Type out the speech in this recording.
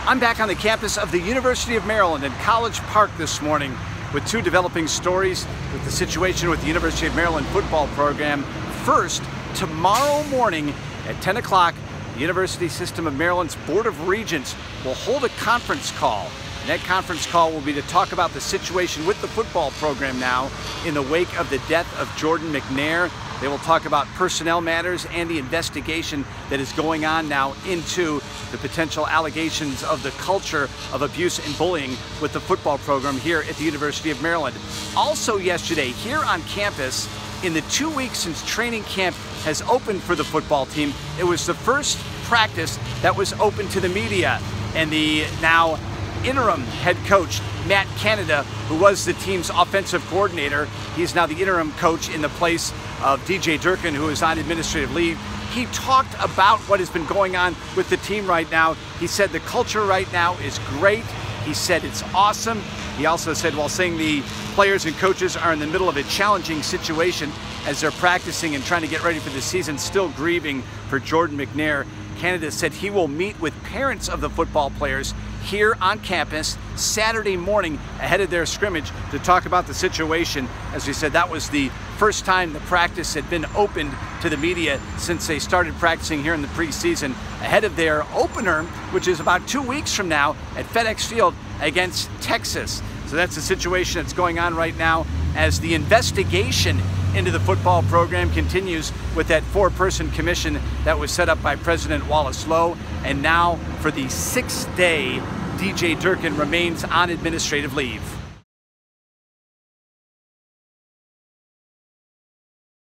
I'm back on the campus of the University of Maryland in College Park this morning with two developing stories with the situation with the University of Maryland football program. First, tomorrow morning at 10 o'clock, the University System of Maryland's Board of Regents will hold a conference call. And that conference call will be to talk about the situation with the football program now in the wake of the death of Jordan McNair. They will talk about personnel matters and the investigation that is going on now into the potential allegations of the culture of abuse and bullying with the football program here at the University of Maryland. Also yesterday, here on campus, in the 2 weeks since training camp has opened for the football team, it was the first practice that was open to the media. And the now interim head coach, Matt Canada, who was the team's offensive coordinator, he's now the interim coach in the place of DJ Durkin, who is on administrative leave. He talked about what has been going on with the team right now. He said the culture right now is great. He said it's awesome. He also said, while saying the players and coaches are in the middle of a challenging situation as they're practicing and trying to get ready for the season, still grieving for Jordan McNair, Canada said he will meet with parents of the football players here on campus Saturday morning ahead of their scrimmage to talk about the situation. As we said, that was the first time the practice had been opened to the media since they started practicing here in the preseason ahead of their opener, which is about 2 weeks from now at FedEx Field against Texas. So that's the situation that's going on right now as the investigation into the football program continues with that 4-person commission that was set up by President Wallace Lowe. And now for the 6th day, DJ Durkin remains on administrative leave.